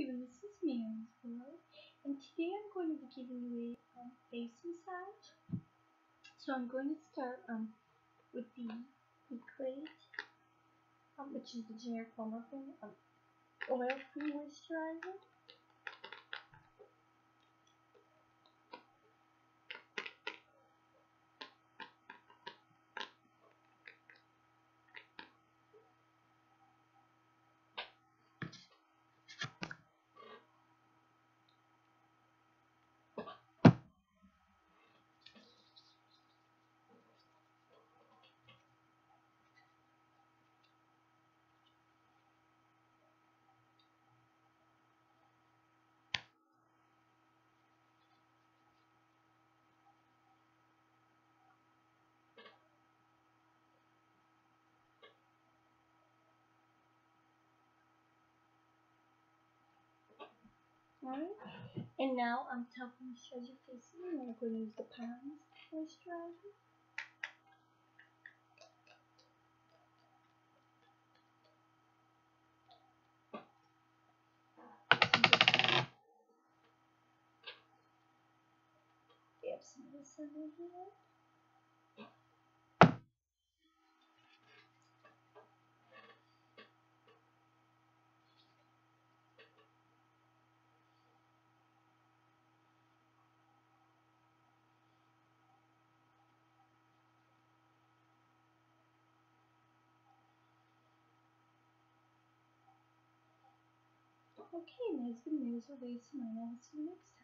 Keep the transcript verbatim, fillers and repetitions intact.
you, this is Mary's World, and today I'm going to be giving you a um, face massage. So I'm going to start um, with the Equate, um, which is the generic form of an um, oil-free moisturizer. Alright, and now I'm to help moisturize your face, and I'm going to use the Pond's moisturizer. Get some of this under here. Okay, nice good news. I'll wait some more. I'll see you next time.